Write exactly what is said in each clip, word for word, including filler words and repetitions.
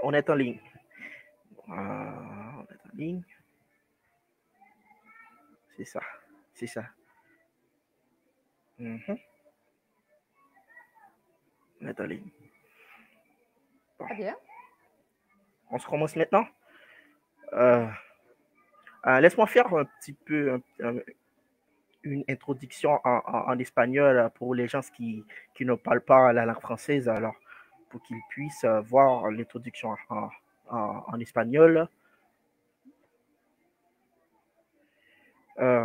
On est en ligne. Euh, on est en ligne. C'est ça. C'est ça. Mhm. On est en ligne. Bon. Très bien. On se commence maintenant. Euh, euh, Laisse-moi faire un petit peu un, un, une introduction en, en, en, espagnol pour les gens qui, qui ne parlent pas la langue française, alors pour qu'ils puissent voir l'introduction en, en, en espagnol. Uh,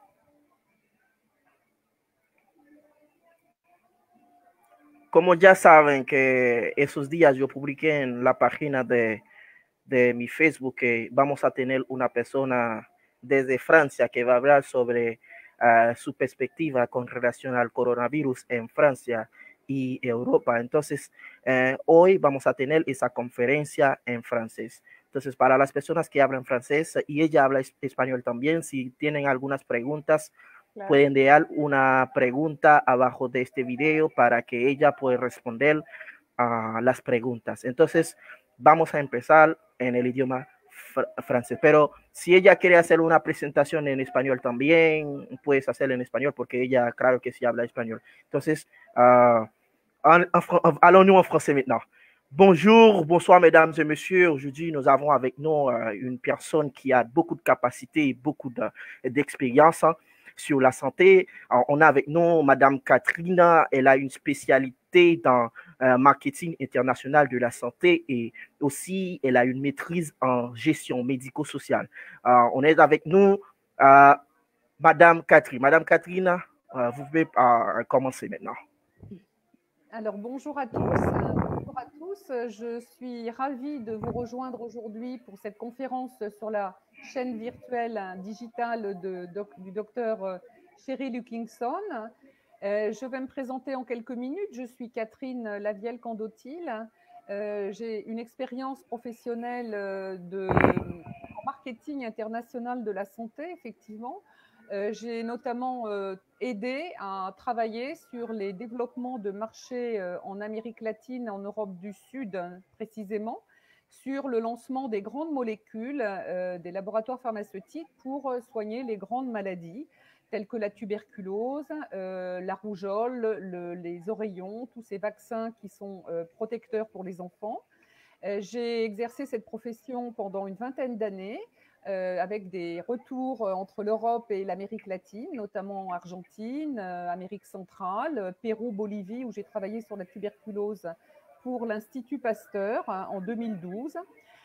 como ya saben que esos días yo publiqué en la página de, de mi Facebook que vamos a tener una persona desde Francia que va a hablar sobre uh, su perspectiva con relación al coronavirus en Francia y Europa. Entonces, eh, hoy vamos a tener esa conferencia en francés. Entonces, para las personas que hablan francés y ella habla es español también, si tienen algunas preguntas, claro, pueden dejar una pregunta abajo de este video para que ella pueda responder a uh, las preguntas. Entonces, vamos a empezar en el idioma fr francés. Pero si ella quiere hacer una presentación en español también, puedes hacerla en español porque ella, claro que sí habla español. Entonces, uh, allons-nous en français maintenant. Bonjour, bonsoir mesdames et messieurs. Aujourd'hui, nous avons avec nous euh, une personne qui a beaucoup de capacités et beaucoup d'expérience de, hein, sur la santé. Alors, on a avec nous madame Catherine. Elle a une spécialité dans euh, marketing international de la santé et aussi elle a une maîtrise en gestion médico-sociale. Euh, on est avec nous euh, madame Catherine. Madame Catherine, euh, vous pouvez euh, commencer maintenant. Alors, bonjour à tous. Bonjour à tous. Je suis ravie de vous rejoindre aujourd'hui pour cette conférence sur la chaîne virtuelle digitale de, doc, du docteur Cheryl Hutchinson. Euh, je vais me présenter en quelques minutes. Je suis Catherine Lavielle-Candotil. Euh, j'ai une expérience professionnelle de en marketing international de la santé, effectivement. Euh, j'ai notamment euh, aidé à travailler sur les développements de marchés euh, en Amérique latine, en Europe du Sud précisément, sur le lancement des grandes molécules euh, des laboratoires pharmaceutiques pour euh, soigner les grandes maladies telles que la tuberculose, euh, la rougeole, le, les oreillons, tous ces vaccins qui sont euh, protecteurs pour les enfants. Euh, j'ai exercé cette profession pendant une vingtaine d'années. Euh, avec des retours entre l'Europe et l'Amérique latine, notamment Argentine, euh, Amérique centrale, euh, Pérou, Bolivie, où j'ai travaillé sur la tuberculose pour l'Institut Pasteur hein, en deux mille douze.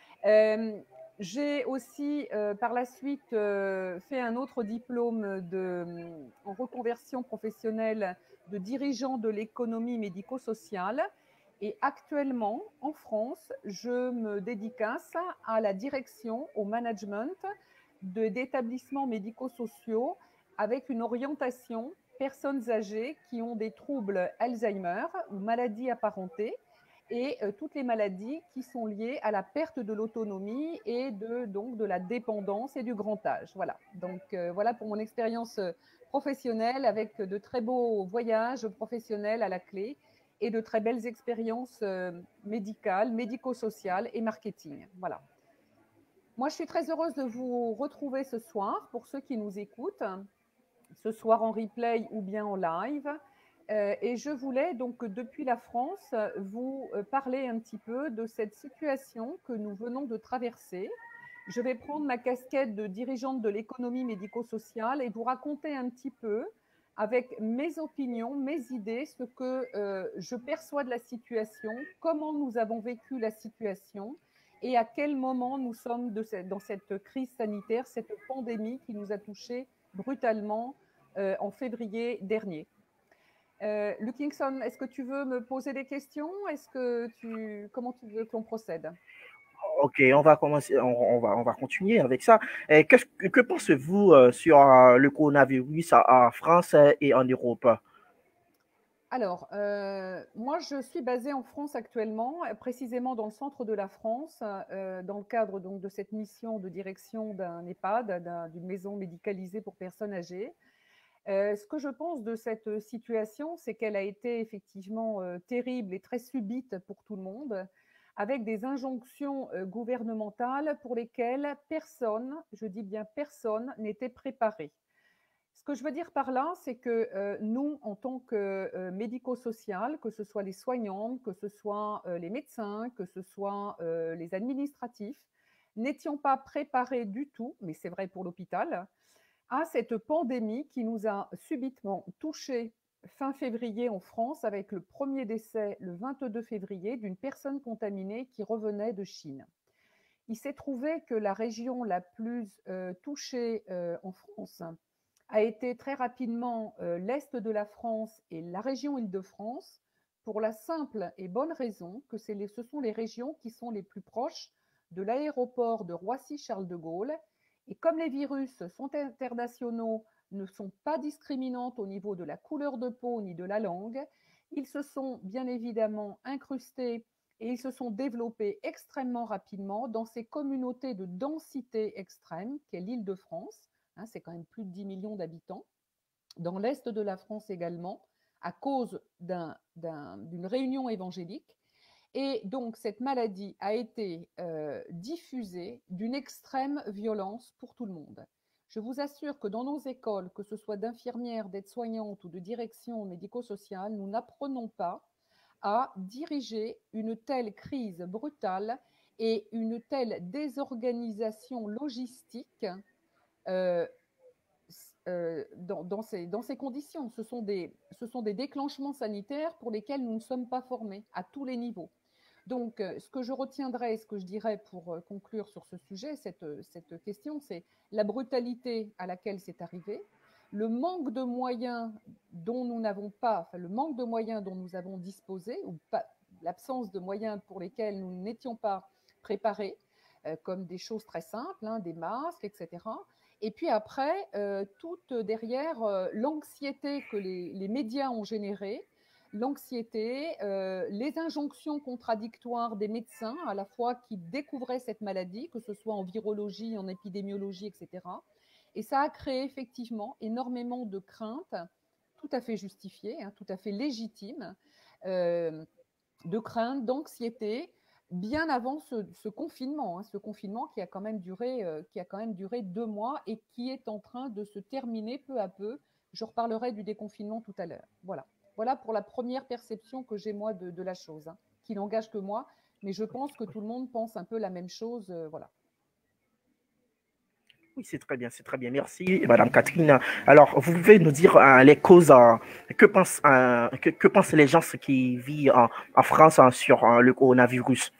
Euh, j'ai aussi, euh, par la suite, euh, fait un autre diplôme de, en reconversion professionnelle de dirigeant de l'économie médico-sociale. Et actuellement, en France, je me dédicace à la direction, au management d'établissements médico-sociaux avec une orientation personnes âgées qui ont des troubles Alzheimer ou maladies apparentées et euh, toutes les maladies qui sont liées à la perte de l'autonomie et de, donc, de la dépendance et du grand âge. Voilà, donc euh, voilà pour mon expérience professionnelle avec de très beaux voyages professionnels à la clé et de très belles expériences euh, médicales, médico-sociales et marketing. Voilà. Moi, je suis très heureuse de vous retrouver ce soir pour ceux qui nous écoutent, ce soir en replay ou bien en live. Euh, et je voulais donc, depuis la France, vous parler un petit peu de cette situation que nous venons de traverser. Je vais prendre ma casquette de dirigeante de l'économie médico-sociale et vous raconter un petit peu avec mes opinions, mes idées, ce que euh, je perçois de la situation, comment nous avons vécu la situation et à quel moment nous sommes de cette, dans cette crise sanitaire, cette pandémie qui nous a touchés brutalement euh, en février dernier. Euh, Hutchinson, est-ce que tu veux me poser des questions? Est-ce que tu, comment tu veux qu'on procède? Ok, on va commencer, on, on, va, on va continuer avec ça. Et que, que pensez-vous euh, sur euh, le coronavirus en France et en Europe? Alors, euh, moi, je suis basée en France actuellement, précisément dans le centre de la France, euh, dans le cadre donc, de cette mission de direction d'un EHPAD, d'un, d'une maison médicalisée pour personnes âgées. Euh, ce que je pense de cette situation, c'est qu'elle a été effectivement euh, terrible et très subite pour tout le monde, avec des injonctions euh, gouvernementales pour lesquelles personne, je dis bien personne, n'était préparé. Ce que je veux dire par là, c'est que euh, nous, en tant que euh, médico-social, que ce soit les soignants, que ce soit euh, les médecins, que ce soit euh, les administratifs, n'étions pas préparés du tout, mais c'est vrai pour l'hôpital, à cette pandémie qui nous a subitement touchés fin février en France avec le premier décès le vingt-deux février d'une personne contaminée qui revenait de Chine. Il s'est trouvé que la région la plus euh, touchée euh, en France a été très rapidement euh, l'Est de la France et la région Île-de-France, pour la simple et bonne raison que les, ce sont les régions qui sont les plus proches de l'aéroport de Roissy-Charles de Gaulle. Et comme les virus sont internationaux, ne sont pas discriminantes au niveau de la couleur de peau ni de la langue, ils se sont bien évidemment incrustés et ils se sont développés extrêmement rapidement dans ces communautés de densité extrême qu'est l'Île-de-France. Hein, c'est quand même plus de dix millions d'habitants. Dans l'Est de la France également, à cause d'un, d'un, d'une réunion évangélique. Et donc, cette maladie a été euh, diffusée d'une extrême violence pour tout le monde. Je vous assure que dans nos écoles, que ce soit d'infirmières, d'aides-soignantes ou de direction médico-sociale, nous n'apprenons pas à diriger une telle crise brutale et une telle désorganisation logistique euh, euh, dans, dans, ces, dans ces conditions. Ce sont, des, ce sont des déclenchements sanitaires pour lesquels nous ne sommes pas formés à tous les niveaux. Donc, ce que je retiendrai, ce que je dirais pour conclure sur ce sujet, cette, cette question, c'est la brutalité à laquelle c'est arrivé, le manque de moyens dont nous n'avons pas, enfin le manque de moyens dont nous avons disposé, ou pas, l'absence de moyens pour lesquels nous n'étions pas préparés, euh, comme des choses très simples, hein, des masques, et cetera. Et puis après, euh, toute derrière euh, l'anxiété que les, les médias ont générée, l'anxiété, euh, les injonctions contradictoires des médecins, à la fois qui découvraient cette maladie, que ce soit en virologie, en épidémiologie, et cetera. Et ça a créé effectivement énormément de craintes, tout à fait justifiées, hein, tout à fait légitimes, euh, de craintes, d'anxiété, bien avant ce, ce confinement, hein, ce confinement qui a quand même duré, euh, qui a quand même duré deux mois et qui est en train de se terminer peu à peu. Je reparlerai du déconfinement tout à l'heure. Voilà. Voilà pour la première perception que j'ai moi de, de la chose, hein, qui n'engage que moi, mais je pense que tout le monde pense un peu la même chose. Euh, voilà. Oui, c'est très bien, c'est très bien. Merci, Madame Catherine. Alors, vous pouvez nous dire euh, les causes, euh, que, pensent, euh, que, que pensent les gens qui vivent en, en France hein, sur euh, le coronavirus?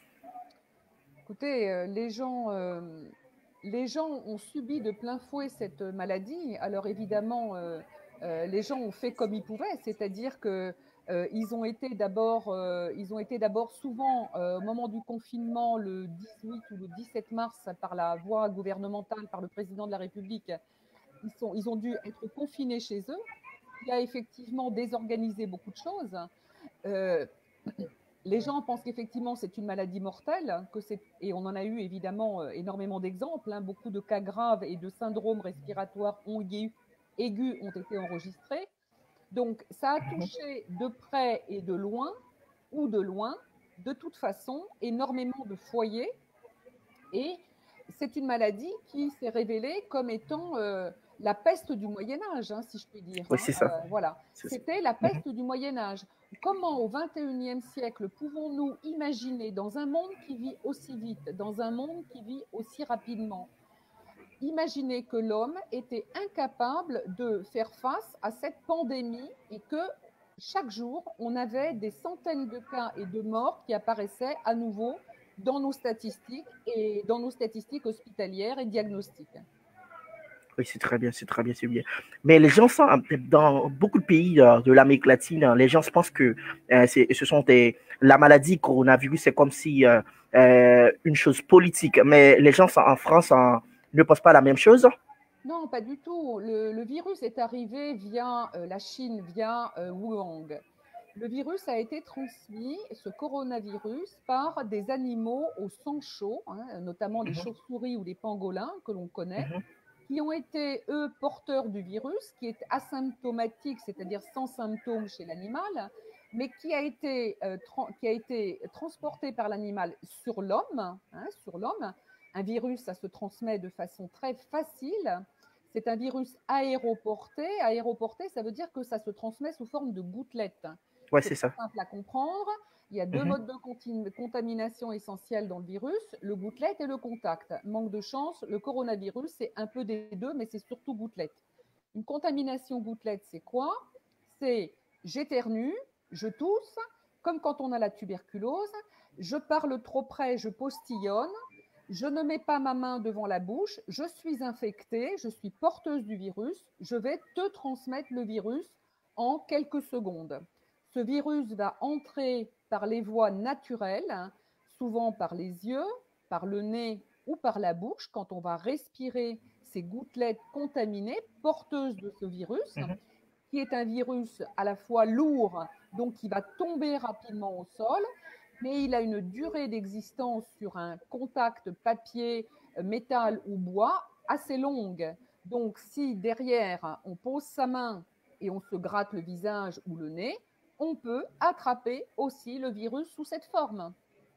Écoutez, euh, les gens, euh, les gens ont subi de plein fouet cette maladie. Alors évidemment, euh, euh, les gens ont fait comme ils pouvaient, c'est-à-dire que euh, ils ont été d'abord, euh, ils ont été d'abord souvent euh, au moment du confinement, le dix-huit ou le dix-sept mars, par la voie gouvernementale, par le président de la République, ils, sont, ils ont dû être confinés chez eux. Il a effectivement désorganisé beaucoup de choses. Euh, les gens pensent qu'effectivement c'est une maladie mortelle, que c'est, et on en a eu évidemment énormément d'exemples, hein, beaucoup de cas graves et de syndromes respiratoires aigus, aigus ont été enregistrés. Donc ça a touché de près et de loin, ou de loin, de toute façon, énormément de foyers. Et c'est une maladie qui s'est révélée comme étant euh, la peste du Moyen-Âge, hein, si je puis dire. Oui, Hein. c'est ça. Euh, voilà, C'est ça. c'était la peste du Moyen-Âge. Comment au vingt et unième siècle pouvons-nous imaginer, dans un monde qui vit aussi vite, dans un monde qui vit aussi rapidement, imaginer que l'homme était incapable de faire face à cette pandémie et que chaque jour, on avait des centaines de cas et de morts qui apparaissaient à nouveau dans nos statistiques et dans nos statistiques hospitalières et diagnostiques. Oui, c'est très bien, c'est très bien, c'est bien. Mais les gens, sont, dans beaucoup de pays euh, de l'Amérique latine, les gens pensent que euh, c'est, ce sont des, la maladie coronavirus, c'est comme si euh, euh, une chose politique. Mais les gens en France en, ne pensent pas la même chose. Non, pas du tout. Le, le virus est arrivé via euh, la Chine, via euh, Wuhan. Le virus a été transmis, ce coronavirus, par des animaux au sang chaud, hein, notamment les chauves-souris ou les pangolins que l'on connaît, Mhm. qui ont été, eux, porteurs du virus, qui est asymptomatique, c'est-à-dire sans symptômes chez l'animal, mais qui a été, euh, qui a été transporté par l'animal sur l'homme, hein, sur l'homme. Un virus, ça se transmet de façon très facile. C'est un virus aéroporté. Aéroporté, ça veut dire que ça se transmet sous forme de gouttelettes. Ouais, c'est c'est ça. simple à comprendre. Il y a deux Mhm. modes de contamination essentiels dans le virus, le gouttelette et le contact. Manque de chance, le coronavirus, c'est un peu des deux, mais c'est surtout gouttelette. Une contamination gouttelette, c'est quoi? C'est j'éternue, je tousse, comme quand on a la tuberculose, je parle trop près, je postillonne, je ne mets pas ma main devant la bouche, je suis infectée, je suis porteuse du virus, je vais te transmettre le virus en quelques secondes. Ce virus va entrer par les voies naturelles, souvent par les yeux, par le nez ou par la bouche, quand on va respirer ces gouttelettes contaminées, porteuses de ce virus, Mhm. qui est un virus à la fois lourd, donc qui va tomber rapidement au sol, mais il a une durée d'existence sur un contact papier, métal ou bois assez longue. Donc si derrière on pose sa main et on se gratte le visage ou le nez, on peut attraper aussi le virus sous cette forme.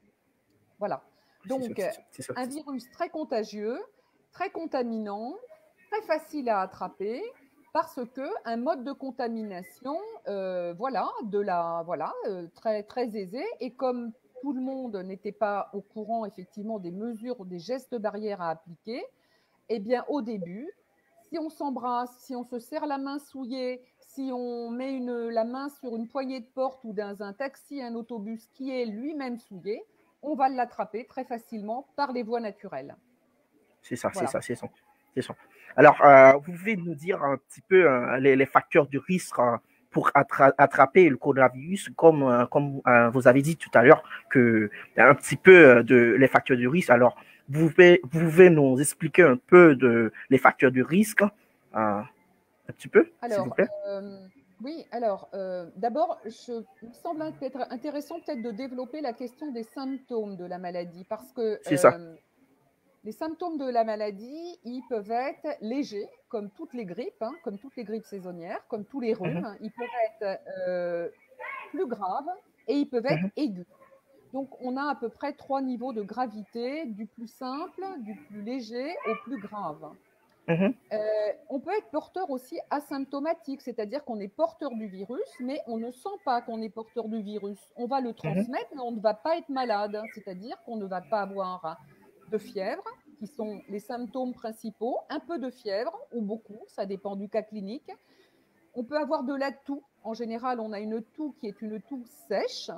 Voilà. Donc C'est ça, c'est ça. un virus très contagieux, très contaminant, très facile à attraper, parce que un mode de contamination, euh, voilà, de la, voilà, euh, très très aisé. Et comme tout le monde n'était pas au courant effectivement des mesures ou des gestes barrières à appliquer, eh bien au début, si on s'embrasse, si on se serre la main souillée, si on met une, la main sur une poignée de porte ou dans un taxi, un autobus qui est lui-même souillé, on va l'attraper très facilement par les voies naturelles. C'est ça, Voilà. c'est ça, c'est ça. ça. Alors, euh, vous pouvez nous dire un petit peu euh, les, les, facteurs de risque euh, pour attra attraper le coronavirus, comme, euh, comme euh, vous avez dit tout à l'heure, que un petit peu de les facteurs de risque. Alors, vous pouvez, vous pouvez nous expliquer un peu de les facteurs de risque, euh, un petit peu, s'il vous Alors, plaît. euh, oui, alors, euh, d'abord, il me semble être intéressant peut-être de développer la question des symptômes de la maladie, parce que C'est ça. euh, les symptômes de la maladie, ils peuvent être légers, comme toutes les grippes, hein, comme toutes les grippes saisonnières, comme tous les rhumes. Mm-hmm. Ils peuvent être euh, plus graves et ils peuvent être Mm-hmm. aigus. Donc, on a à peu près trois niveaux de gravité, du plus simple, du plus léger au plus grave. Mm-hmm. Euh, on peut être porteur aussi asymptomatique, c'est-à-dire qu'on est porteur du virus, mais on ne sent pas qu'on est porteur du virus. On va le transmettre, mais on ne va pas être malade, c'est-à-dire qu'on ne va pas avoir de fièvre, qui sont les symptômes principaux, un peu de fièvre ou beaucoup, ça dépend du cas clinique. On peut avoir de la toux. En général, on a une toux qui est une toux sèche.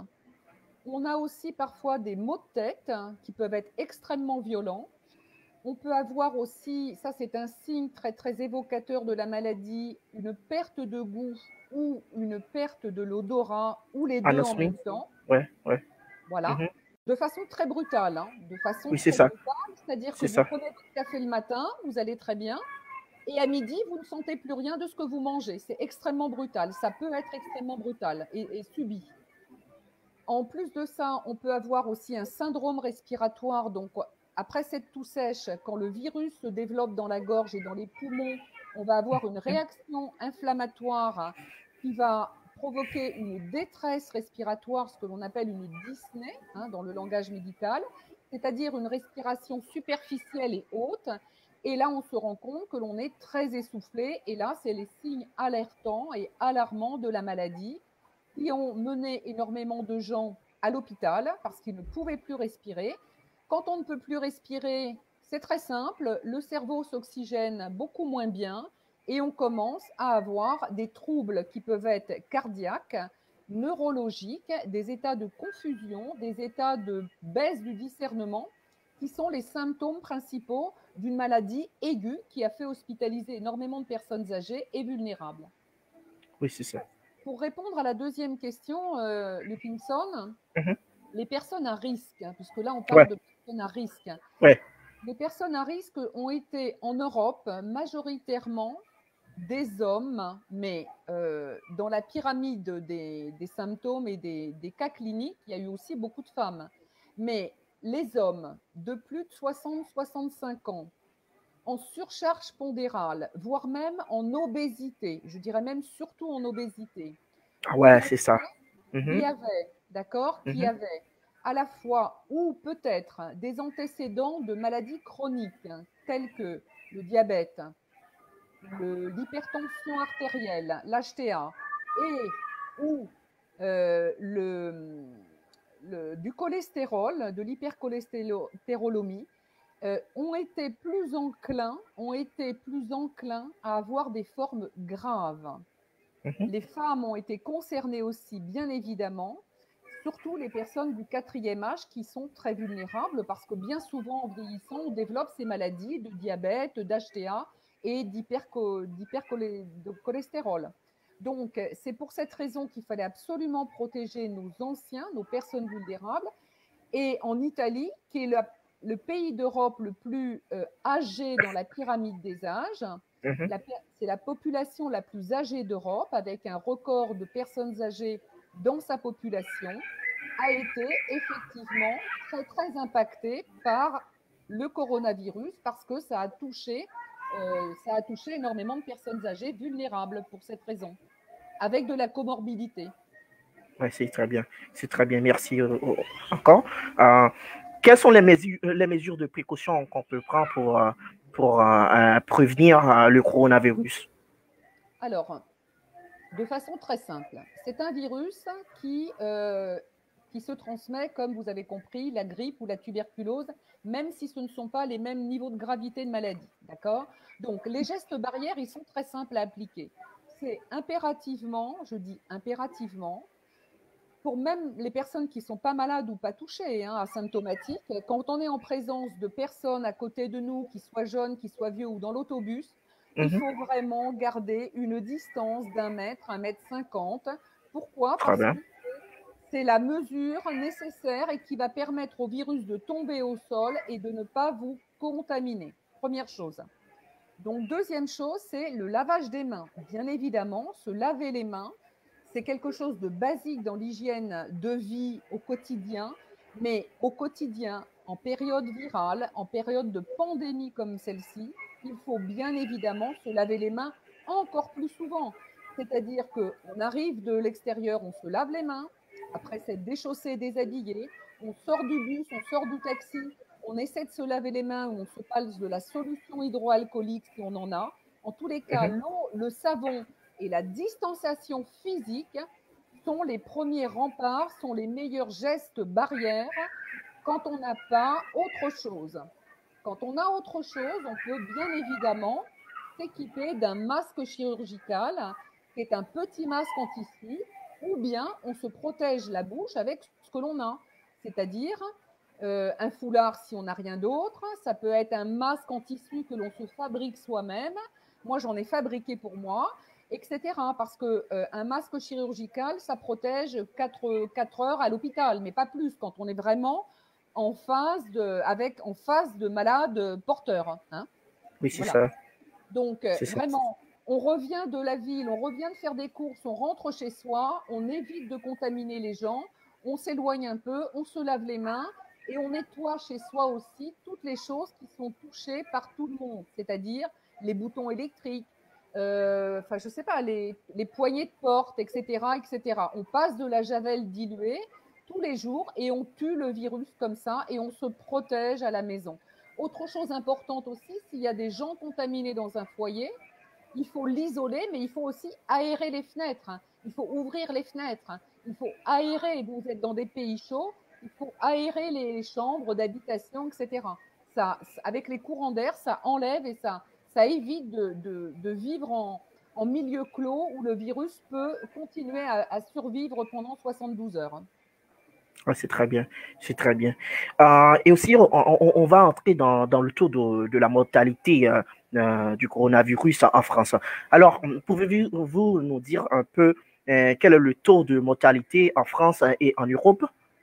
On a aussi parfois des maux de tête qui peuvent être extrêmement violents. On peut avoir aussi, ça c'est un signe très très évocateur de la maladie, une perte de goût ou une perte de l'odorat ou les deux en Anosmie. même temps. Ouais, ouais. Voilà. Mm-hmm. De façon très brutale, hein, de façon Oui, c'est très ça. brutale, c'est-à-dire que C'est vous ça. prenez votre café le matin, vous allez très bien, et à midi, vous ne sentez plus rien de ce que vous mangez. C'est extrêmement brutal. Ça peut être extrêmement brutal et, et subi. En plus de ça, on peut avoir aussi un syndrome respiratoire. Donc, après cette toux sèche, quand le virus se développe dans la gorge et dans les poumons, on va avoir une réaction inflammatoire qui va provoquer une détresse respiratoire, ce que l'on appelle une dyspnée hein, dans le langage médical, c'est-à-dire une respiration superficielle et haute. Et là, on se rend compte que l'on est très essoufflé. Et là, c'est les signes alertants et alarmants de la maladie qui ont mené énormément de gens à l'hôpital parce qu'ils ne pouvaient plus respirer. Quand on ne peut plus respirer, c'est très simple, le cerveau s'oxygène beaucoup moins bien et on commence à avoir des troubles qui peuvent être cardiaques, neurologiques, des états de confusion, des états de baisse du discernement qui sont les symptômes principaux d'une maladie aiguë qui a fait hospitaliser énormément de personnes âgées et vulnérables. Oui, c'est ça. Pour répondre à la deuxième question, euh, Lupinson, Mm-hmm. les personnes à risque, puisque là on parle Ouais. de personnes à risque, ouais. les personnes à risque ont été en Europe majoritairement des hommes, mais euh, dans la pyramide des, des symptômes et des, des cas cliniques, il y a eu aussi beaucoup de femmes. Mais les hommes de plus de soixante à soixante-cinq ans, en surcharge pondérale, voire même en obésité, je dirais même surtout en obésité. Ah On ouais, a c'est ça. qui Mhm, avaient, d'accord, qui mhm, avaient à la fois ou peut-être des antécédents de maladies chroniques telles que le diabète, le- l'hypertension artérielle, l'H T A, et ou euh, le, le- du cholestérol, de l'hypercholestérolémie, euh, ont été plus enclins, ont été plus enclins à avoir des formes graves. mhm. Les femmes ont été concernées aussi, bien évidemment, surtout les personnes du quatrième âge qui sont très vulnérables parce que bien souvent, en vieillissant, on développe ces maladies de diabète, d'H T A et d'hypercholestérol. Donc, c'est pour cette raison qu'il fallait absolument protéger nos anciens, nos personnes vulnérables. Et en Italie, qui est la- le pays d'Europe le plus euh, âgé dans la pyramide des âges, Mhm. la- c'est la population la plus âgée d'Europe, avec un record de personnes âgées dans sa population, a été effectivement très, très impactée par le coronavirus parce que ça a touché, euh, ça a touché énormément de personnes âgées vulnérables pour cette raison, avec de la comorbidité. Ouais, c'est très bien. C'est très bien. Merci euh, euh, encore. Euh, quelles sont les mesures, les mesures de précaution qu'on peut prendre pour, euh, pour euh, euh, prévenir euh, le coronavirus? Alors, de façon très simple, c'est un virus qui, euh, qui se transmet, comme vous avez compris, la grippe ou la tuberculose, même si ce ne sont pas les mêmes niveaux de gravité de maladie. D'accord? Donc, les gestes barrières, ils sont très simples à appliquer. C'est impérativement, je dis impérativement, pour même les personnes qui ne sont pas malades ou pas touchées, hein, asymptomatiques, quand on est en présence de personnes à côté de nous, qui soient jeunes, qui soient vieux ou dans l'autobus, il Mhm. faut vraiment garder une distance d'un mètre, un mètre cinquante. Pourquoi? Très Parce bien. que c'est la mesure nécessaire et qui va permettre au virus de tomber au sol et de ne pas vous contaminer. Première chose. Donc, deuxième chose, c'est le lavage des mains. Bien évidemment, se laver les mains, c'est quelque chose de basique dans l'hygiène de vie au quotidien, mais au quotidien, en période virale, en période de pandémie comme celle-ci, il faut bien évidemment se laver les mains encore plus souvent. C'est-à-dire qu'on arrive de l'extérieur, on se lave les mains, après s'être déchaussé, déshabillé, on sort du bus, on sort du taxi, on essaie de se laver les mains ou on se passe de la solution hydroalcoolique si on en a. En tous les cas, Mhm. l'eau, le savon et la distanciation physique sont les premiers remparts, sont les meilleurs gestes barrières quand on n'a pas autre chose. Quand on a autre chose, on peut bien évidemment s'équiper d'un masque chirurgical qui est un petit masque en tissu, ou bien on se protège la bouche avec ce que l'on a, c'est-à-dire euh, un foulard si on n'a rien d'autre, ça peut être un masque en tissu que l'on se fabrique soi-même. Moi, j'en ai fabriqué pour moi, et cetera. Parce que euh, un masque chirurgical, ça protège quatre heures à l'hôpital, mais pas plus quand on est vraiment en phase de, avec, en phase de malades porteurs. Hein. Oui, c'est Voilà. ça. Donc, euh, C'est ça. vraiment, on revient de la ville, on revient de faire des courses, on rentre chez soi, on évite de contaminer les gens, on s'éloigne un peu, on se lave les mains et on nettoie chez soi aussi toutes les choses qui sont touchées par tout le monde, c'est-à-dire les boutons électriques, euh, enfin, je sais pas, les, les poignées de porte, et cetera, et cetera. On passe de la javel diluée tous les jours et on tue le virus comme ça et on se protège à la maison. Autre chose importante aussi, s'il y a des gens contaminés dans un foyer, il faut l'isoler, mais il faut aussi aérer les fenêtres. Il faut ouvrir les fenêtres. Il faut aérer. Vous êtes dans des pays chauds, il faut aérer les chambres d'habitation, et cetera. Ça, avec les courants d'air, ça enlève et ça, ça évite de, de, de vivre en, en milieu clos où le virus peut continuer à, à survivre pendant soixante-douze heures. Ouais, c'est très bien. C'est très bien. Euh, et aussi, on, on- on va entrer dans, dans le taux de, de la mortalité euh, euh, du coronavirus en France. Alors, pouvez-vous nous dire un peu euh, quel est le taux de mortalité en France et en Europe?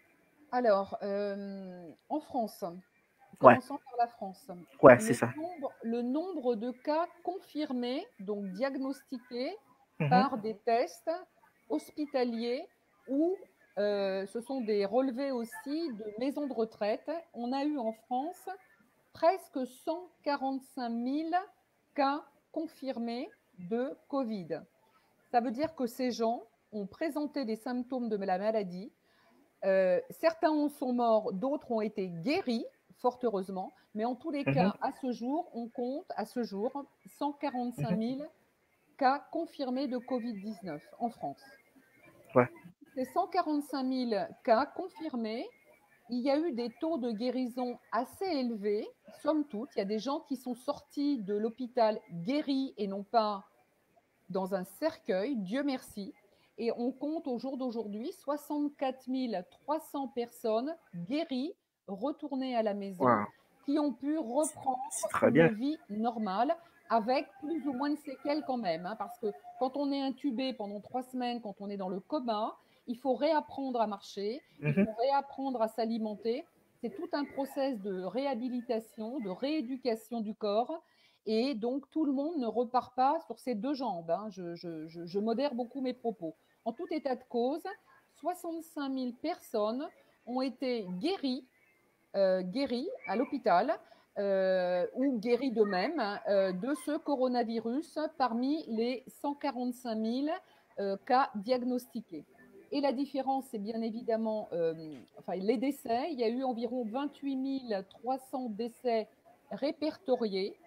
Alors, euh, en France, Ouais, commençons par la France. ouais, c'est Le ça. nombre, le nombre de cas confirmés, donc diagnostiqués Mhm, par des tests hospitaliers ou euh, ce sont des relevés aussi de maisons de retraite. On a eu en France presque cent quarante-cinq mille cas confirmés de Covid. Ça veut dire que ces gens ont présenté des symptômes de la maladie. Euh, certains en sont morts, d'autres ont été guéris, fort heureusement. Mais en tous les cas, Mhm. à ce jour, on compte à ce jour cent quarante-cinq mille cas confirmés de Covid dix-neuf en France. Ouais. Ces cent quarante-cinq mille cas confirmés, il y a eu des taux de guérison assez élevés, somme toute. Il y a des gens qui sont sortis de l'hôpital guéris et non pas dans un cercueil, Dieu merci. Et on compte au jour d'aujourd'hui soixante-quatre mille trois cents personnes guéries, retournées à la maison, Wow. qui ont pu reprendre C'est très une bien. vie normale, avec plus ou moins de séquelles quand même. Hein, parce que quand on est intubé pendant trois semaines, quand on est dans le coma, il faut réapprendre à marcher, il Mhm. faut réapprendre à s'alimenter. C'est tout un process de réhabilitation, de rééducation du corps. Et donc, tout le monde ne repart pas sur ses deux jambes. Hein. Je, je, je, je modère beaucoup mes propos. En tout état de cause, soixante-cinq mille personnes ont été guéries, euh, guéries à l'hôpital euh, ou guéries d'eux-mêmes euh, de ce coronavirus parmi les cent quarante-cinq mille euh, cas diagnostiqués. Et la différence, c'est bien évidemment euh, enfin, les décès. Il y a eu environ vingt-huit mille trois cents décès répertoriés.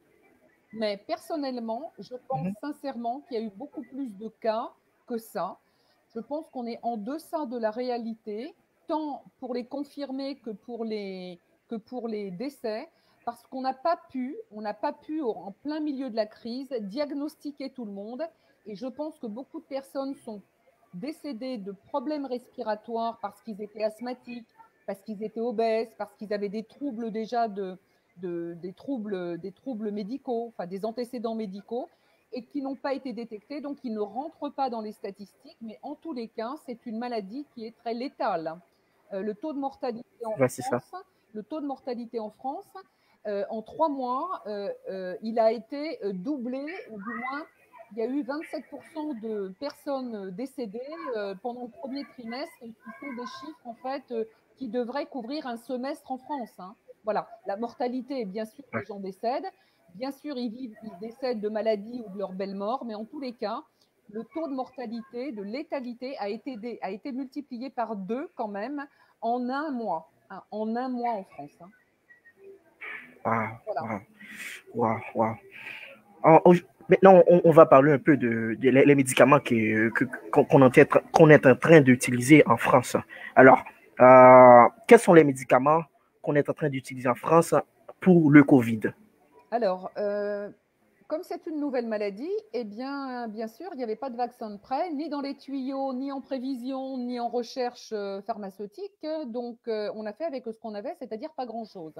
Mais personnellement, je pense Mhm. sincèrement qu'il y a eu beaucoup plus de cas que ça. Je pense qu'on est en deçà de la réalité, tant pour les confirmés que pour les, que pour les décès, parce qu'on n'a pas pu, on n'a pas pu, en plein milieu de la crise, diagnostiquer tout le monde. Et je pense que beaucoup de personnes sont décédées de problèmes respiratoires parce qu'ils étaient asthmatiques, parce qu'ils étaient obèses, parce qu'ils avaient des troubles déjà de, de, des, troubles, des troubles médicaux, enfin des antécédents médicaux, et qui n'ont pas été détectés, donc ils ne rentrent pas dans les statistiques, mais en tous les cas, c'est une maladie qui est très létale. Euh, le taux de mortalité en Ouais, c'est ça. France, le taux de mortalité en France, euh, en trois mois, euh, euh, il a été doublé, ou du moins, il y a eu vingt-sept pour cent de personnes décédées euh, pendant le premier trimestre, qui sont des chiffres en fait euh, qui devraient couvrir un semestre en France. Hein. Voilà, la mortalité, bien sûr, Ouais. les gens décèdent. Bien sûr, ils, vivent, ils décèdent de maladie ou de leur belle mort, mais en tous les cas, le taux de mortalité, de létalité a été, a été multiplié par deux quand même en un mois. Hein, en un mois en France. Hein. Wow. Voilà. Wow. Wow. Wow. En- au- Maintenant, on, on va parler un peu de, de les, les médicaments que, que- qu'on, qu'on est, qu'on est en train d'utiliser en France. Alors, euh, quels sont les médicaments qu'on est en train d'utiliser en France pour le Covid? Alors, euh, comme c'est une nouvelle maladie, eh bien, bien sûr, il n'y avait pas de vaccin de prêt, ni dans les tuyaux, ni en prévision, ni en recherche euh, pharmaceutique. Donc, euh, on a fait avec ce qu'on avait, c'est-à-dire pas grand-chose.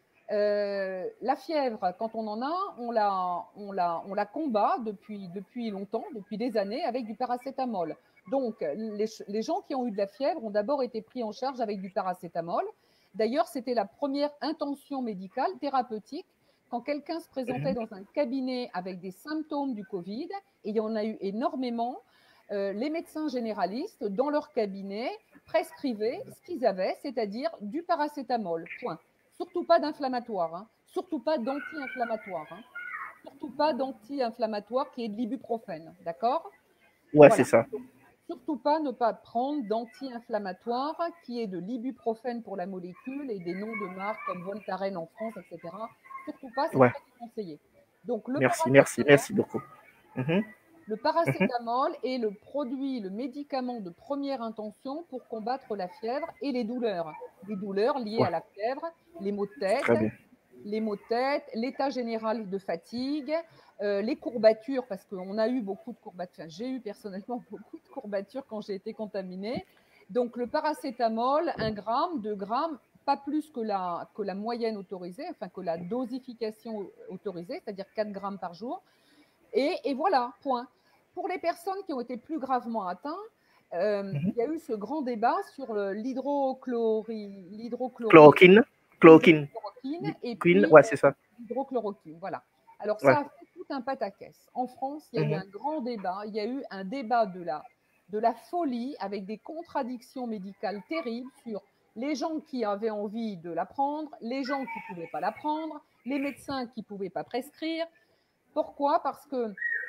Euh, la fièvre, quand on en a, on la, on la, on la combat depuis, depuis longtemps, depuis des années, avec du paracétamol. Donc, les, les gens qui ont eu de la fièvre ont d'abord été pris en charge avec du paracétamol. D'ailleurs, c'était la première intention médicale, thérapeutique, quand quelqu'un se présentait dans un cabinet avec des symptômes du Covid, et il y en a eu énormément, euh, les médecins généralistes, dans leur cabinet, prescrivaient ce qu'ils avaient, c'est-à-dire du paracétamol, point. Surtout pas d'inflammatoire, hein. Surtout pas d'anti-inflammatoire, hein. Surtout pas d'anti-inflammatoire qui est de l'ibuprofène, d'accord? Ouais, c'est Voilà. ça. Donc, surtout pas ne pas prendre d'anti-inflammatoire qui est de l'ibuprofène pour la molécule et des noms de marques comme Voltaren en France, et cetera. Surtout pas, c'est Ouais. très déconseillé. Donc le Merci, merci, paracétamol, merci beaucoup. Mhm. le Mhm. paracétamol est le produit, le médicament de première intention pour combattre la fièvre et les douleurs. Les douleurs liées Ouais, à la fièvre, les maux de c'est tête, très bien. les maux de tête, l'état général de fatigue, euh, les courbatures, parce qu'on a eu beaucoup de courbatures. Enfin, j'ai eu personnellement beaucoup de courbatures quand j'ai été contaminée. Donc le paracétamol, un gramme, deux grammes, pas plus que la, que la moyenne autorisée, enfin que la dosification autorisée, c'est-à-dire quatre grammes par jour. Et, et voilà, point. Pour les personnes qui ont été plus gravement atteintes, euh, Mhm. il y a eu ce grand débat sur l'hydrochloroquine, Chloroquine. Chloroquine. l'hydrochloroquine et Queen, puis ouais, c'est ça. l'hydrochloroquine. Voilà. Alors, ça Ouais. a fait tout un pataquès. En France, il y a eu Mhm. un grand débat. Il y a eu un débat de la, de la folie avec des contradictions médicales terribles sur les gens qui avaient envie de la prendre, les gens qui ne pouvaient pas la prendre, les médecins qui ne pouvaient pas prescrire. Pourquoi? Parce que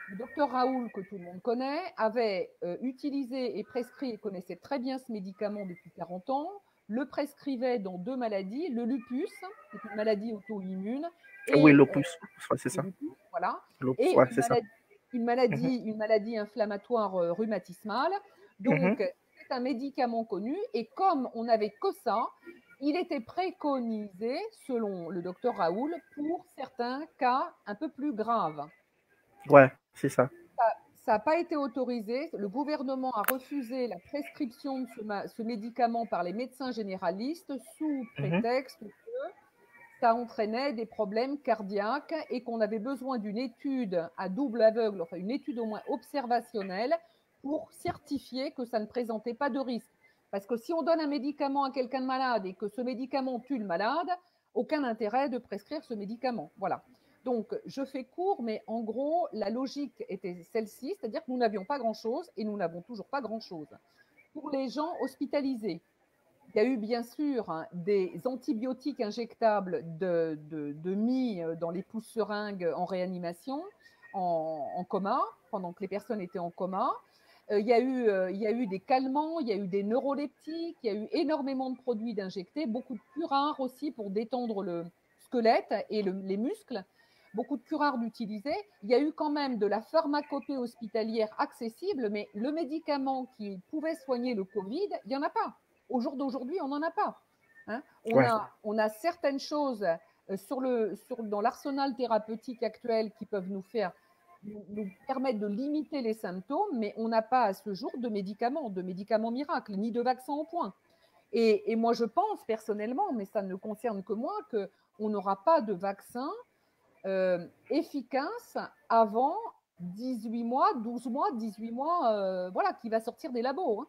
le docteur Raoul, que tout le monde connaît, avait euh, utilisé et prescrit et connaissait très bien ce médicament depuis quarante ans, le prescrivait dans deux maladies, le lupus, qui est une maladie auto-immune, Oui, et euh, l'opus, ouais, c'est le ça. lupus, voilà, L'opus, et ouais, une c'est ça. maladie, une Mhm, maladie, une maladie inflammatoire euh, rhumatismale. mhm. Donc, c'est un médicament connu, et comme on n'avait que ça, il était préconisé, selon le docteur Raoul, pour certains cas un peu plus graves. Ouais, c'est ça. Ça n'a pas été autorisé. Le gouvernement a refusé la prescription de ce, ce médicament par les médecins généralistes sous Mhm. prétexte que ça entraînait des problèmes cardiaques et qu'on avait besoin d'une étude à double aveugle, enfin une étude au moins observationnelle, pour certifier que ça ne présentait pas de risque. Parce que si on donne un médicament à quelqu'un de malade et que ce médicament tue le malade, aucun intérêt de prescrire ce médicament. Voilà. Donc, je fais court, mais en gros, la logique était celle-ci, c'est-à-dire que nous n'avions pas grand-chose et nous n'avons toujours pas grand-chose. Pour les gens hospitalisés, il y a eu bien sûr hein, des antibiotiques injectables de, de, de mis dans les pousse-seringues en réanimation, en, en coma, pendant que les personnes étaient en coma. Euh, il, y a eu, euh, il y a eu des calmants, il y a eu des neuroleptiques, il y a eu énormément de produits d'injectés, beaucoup de curares aussi pour détendre le squelette et le, les muscles, beaucoup de curares d'utiliser. Il y a eu quand même de la pharmacopée hospitalière accessible, mais le médicament qui pouvait soigner le Covid, il n'y en a pas. Au jour d'aujourd'hui, on n'en a pas. Hein. On, Ouais. a, on a certaines choses sur le, sur, dans l'arsenal thérapeutique actuel qui peuvent nous faire nous, nous permettre de limiter les symptômes, mais on n'a pas à ce jour de médicaments, de médicaments miracles, ni de vaccins au point. Et, et moi, je pense personnellement, mais ça ne concerne que moi, qu'on n'aura pas de vaccin euh, efficace avant dix-huit mois, douze mois, dix-huit mois, euh, voilà, qui va sortir des labos. Hein.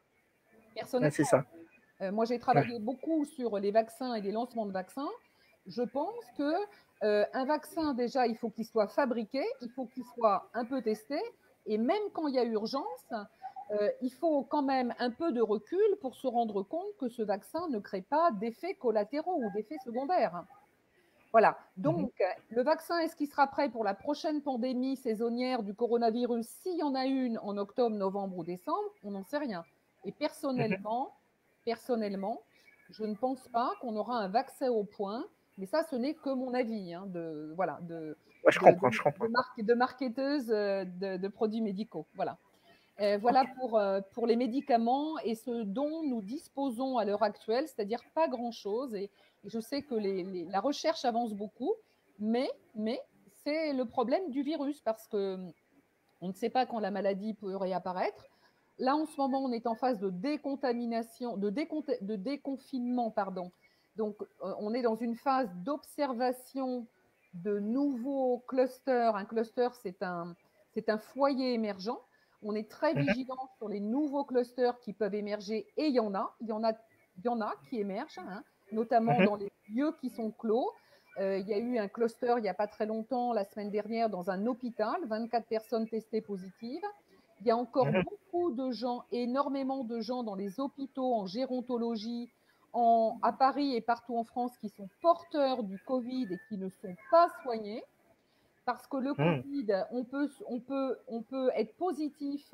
Ouais, Personnellement. c'est ça. Euh, moi, j'ai Ouais. travaillé beaucoup sur les vaccins et les lancements de vaccins. Je pense que euh, un vaccin, déjà, il faut qu'il soit fabriqué, il faut qu'il soit un peu testé, et même quand il y a urgence, euh, il faut quand même un peu de recul pour se rendre compte que ce vaccin ne crée pas d'effets collatéraux ou d'effets secondaires. Voilà. Mhm. Donc, le vaccin, est-ce qu'il sera prêt pour la prochaine pandémie saisonnière du coronavirus, s'il y en a une en octobre, novembre ou décembre? On n'en sait rien. Et Mhm. personnellement, personnellement, je ne pense pas qu'on aura un vaccin au point, mais ça, ce n'est que mon avis, hein, de, voilà, de, Ouais, je de, de, comprends, je comprends. de, mar de marketeuse de, de produits médicaux. Voilà. Euh, voilà pour, euh, pour les médicaments et ce dont nous disposons à l'heure actuelle, c'est-à-dire pas grand-chose. Et, et je sais que les, les, la recherche avance beaucoup, mais, mais c'est le problème du virus parce que on ne sait pas quand la maladie peut réapparaître. Là, en ce moment, on est en phase de décontamination, de, décont de déconfinement, pardon. Donc, euh, on est dans une phase d'observation de nouveaux clusters. Un cluster, c'est un, c'est un foyer émergent. On est très Mhm. vigilant sur les nouveaux clusters qui peuvent émerger, et il y en a, il y en a, il y en a qui émergent, hein, notamment Mhm. dans les lieux qui sont clos. Euh, il y a eu un cluster il n'y a pas très longtemps, la semaine dernière, dans un hôpital, vingt-quatre personnes testées positives. Il y a encore Mhm. beaucoup de gens, énormément de gens dans les hôpitaux, en gérontologie, en, à Paris et partout en France, qui sont porteurs du Covid et qui ne sont pas soignés. Parce que le Mhm. Covid, on peut, on peut, on peut être positif,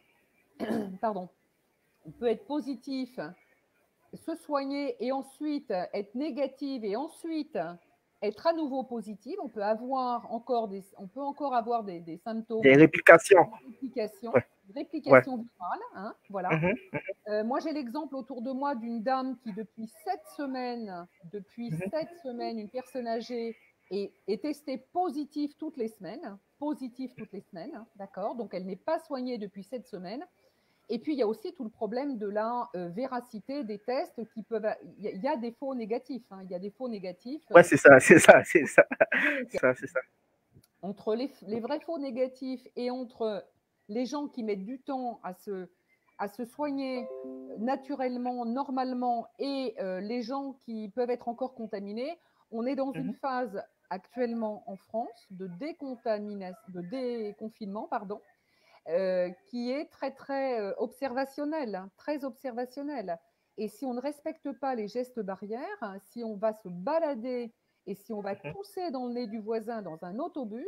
pardon, on peut être positif, se soigner et ensuite être négative et ensuite être à nouveau positive. On peut avoir encore des, on peut encore avoir des, des symptômes Des de réplications. réplication, Ouais. Ouais. réplication virale. Hein, voilà. Mhm. Euh, moi, j'ai l'exemple autour de moi d'une dame qui, depuis sept semaines, depuis Mhm. sept semaines, une personne âgée est, est testée positive toutes les semaines, positive toutes les semaines, hein, d'accord. Donc, elle n'est pas soignée depuis sept semaines. Et puis, il y a aussi tout le problème de la euh, véracité des tests qui peuvent. Il y, y, a des faux négatifs. Hein, il y a des faux négatifs. Ouais, Euh, c'est ça, c'est ça, c'est ça. donc, ça, c'est ça. entre les, les, vrais faux négatifs et entre les gens qui mettent du temps à se, à se soigner naturellement, normalement, et euh, les gens qui peuvent être encore contaminés, on est dans une Mhm. phase actuellement en France de décontamination, de déconfinement, pardon, euh, qui est très très euh, observationnel, hein, très observationnel. Et si on ne respecte pas les gestes barrières, hein, si on va se balader et si on va tousser dans le nez du voisin dans un autobus,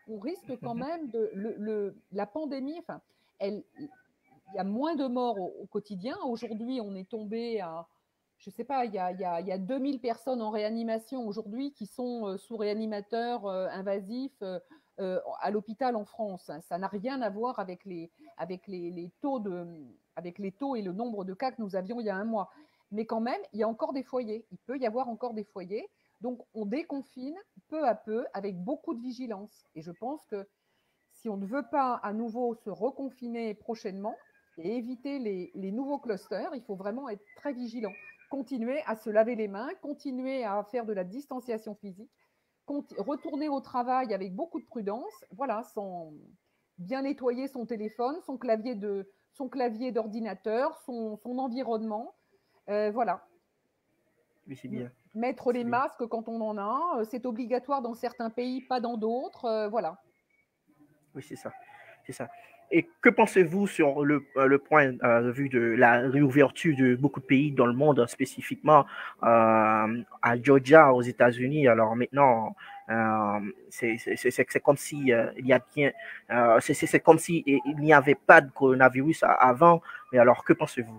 on risque quand même de… Le, le, la pandémie, enfin, elle, il y a moins de morts au, au quotidien. Aujourd'hui, on est tombé à, je ne sais pas, il y, a, il, y a, il y a deux mille personnes en réanimation aujourd'hui qui sont euh, sous réanimateur euh, invasif euh, euh, à l'hôpital en France. Ça n'a rien à voir avec les, avec les, les taux de, avec les taux et le nombre de cas que nous avions il y a un mois. Mais quand même, il y a encore des foyers. Il peut y avoir encore des foyers. Donc, on déconfine peu à peu avec beaucoup de vigilance. Et je pense que si on ne veut pas à nouveau se reconfiner prochainement et éviter les, les nouveaux clusters, il faut vraiment être très vigilant. Continuer à se laver les mains, continuer à faire de la distanciation physique, retourner au travail avec beaucoup de prudence, voilà, sans bien nettoyer son téléphone, son clavier de, son clavier d'ordinateur, son, son environnement, euh, voilà. Oui, c'est bien. Mettre les bien. masques quand on en a, c'est obligatoire dans certains pays, pas dans d'autres, euh, voilà. Oui, c'est ça, c'est ça. Et que pensez-vous sur le, le point euh, de vue de la réouverture de beaucoup de pays dans le monde, spécifiquement euh, à Georgia, aux États-Unis? Alors maintenant, euh, c'est comme si euh, il y a bien, euh, c'est comme si il n'y avait pas de coronavirus avant. Mais alors, que pensez-vous?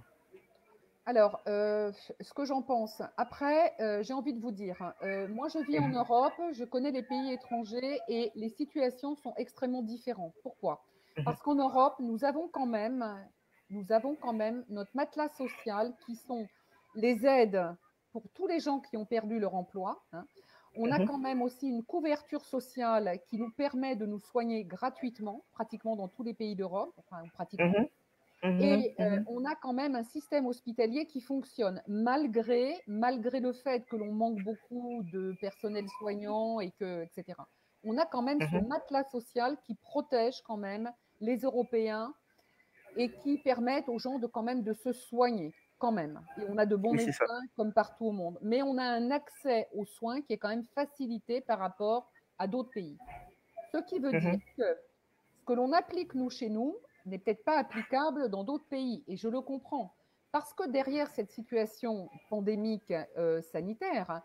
Alors, euh, ce que j'en pense, après, euh, j'ai envie de vous dire, euh, moi je vis en Europe, je connais les pays étrangers et les situations sont extrêmement différentes. Pourquoi? Parce qu'en Europe, nous avons quand même, nous avons quand même notre matelas social qui sont les aides pour tous les gens qui ont perdu leur emploi. Hein. On a quand même aussi une couverture sociale qui nous permet de nous soigner gratuitement, pratiquement dans tous les pays d'Europe, enfin pratiquement. Et euh, on a quand même un système hospitalier qui fonctionne malgré, malgré le fait que l'on manque beaucoup de personnel soignant et que, et cetera. On a quand même ce matelas social qui protège quand même les Européens et qui permettent aux gens de quand même de se soigner quand même. Et on a de bons oui, médecins comme partout au monde. Mais on a un accès aux soins qui est quand même facilité par rapport à d'autres pays. Ce qui veut dire que ce que l'on applique nous chez nous n'est peut-être pas applicable dans d'autres pays. Et je le comprends. Parce que derrière cette situation pandémique euh, sanitaire,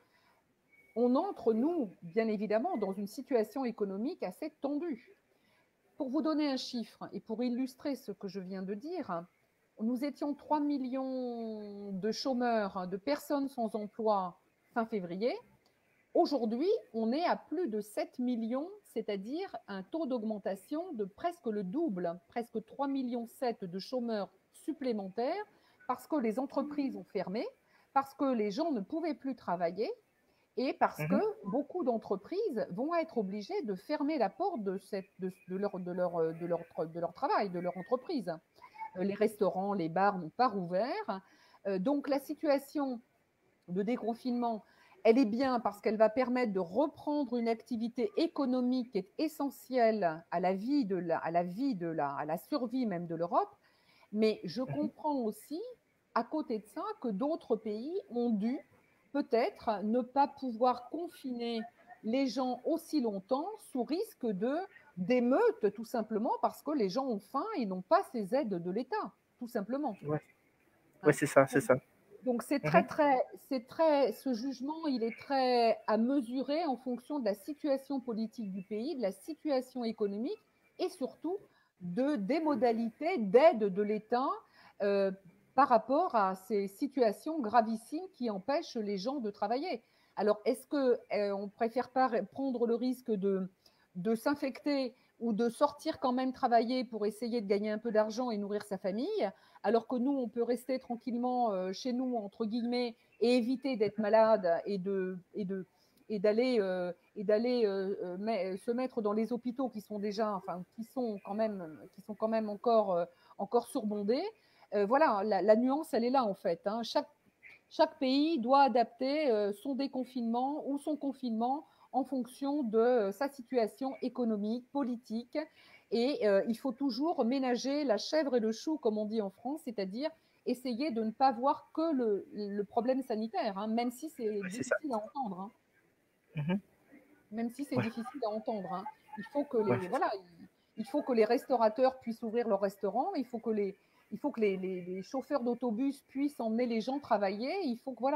on entre, nous, bien évidemment, dans une situation économique assez tendue. Pour vous donner un chiffre et pour illustrer ce que je viens de dire, nous étions trois millions de chômeurs, de personnes sans emploi fin février. Aujourd'hui, on est à plus de sept millions, c'est-à-dire un taux d'augmentation de presque le double, presque trois virgule sept millions de chômeurs supplémentaires parce que les entreprises ont fermé, parce que les gens ne pouvaient plus travailler et parce mmh. que beaucoup d'entreprises vont être obligées de fermer la porte de, cette, de, de, leur, de, leur, de, leur, de leur travail, de leur entreprise. Les restaurants, les bars n'ont pas rouvert. Donc la situation de déconfinement, elle est bien parce qu'elle va permettre de reprendre une activité économique qui est essentielle à la vie de la, à la vie de la, à la survie même de l'Europe. Mais je comprends aussi, à côté de ça, que d'autres pays ont dû peut-être ne pas pouvoir confiner les gens aussi longtemps sous risque de d'émeutes, tout simplement parce que les gens ont faim et n'ont pas ces aides de l'État, tout simplement. Oui, ouais, c'est ça, c'est ça. Donc c'est très, très, c'est très, ce jugement, il est très à mesurer en fonction de la situation politique du pays, de la situation économique et surtout de, des modalités d'aide de l'État euh, par rapport à ces situations gravissimes qui empêchent les gens de travailler. Alors, est-ce qu'on euh, ne préfère pas prendre le risque de, de s'infecter ou de sortir quand même travailler pour essayer de gagner un peu d'argent et nourrir sa famille, alors que nous, on peut rester tranquillement euh, chez nous, entre guillemets, et éviter d'être malade et de, et de, et d'aller, euh, et d'aller euh, mais, se mettre dans les hôpitaux qui sont déjà, enfin, qui sont quand même, qui sont quand même encore, euh, encore surbondés. Euh, voilà, la, la nuance, elle est là en fait. Hein. Chaque, chaque pays doit adapter euh, son déconfinement ou son confinement en fonction de euh, sa situation économique, politique. Et euh, il faut toujours ménager la chèvre et le chou, comme on dit en France, c'est-à-dire essayer de ne pas voir que le, le problème sanitaire, hein, même si c'est ouais, difficile à entendre. Hein. Mm-hmm. Même si c'est ouais. difficile à entendre. Hein. Il faut que les, ouais, voilà, il, il faut que les restaurateurs puissent ouvrir leurs restaurants, il faut que les, il faut que les, les, les chauffeurs d'autobus puissent emmener les gens travailler, il faut que, voilà.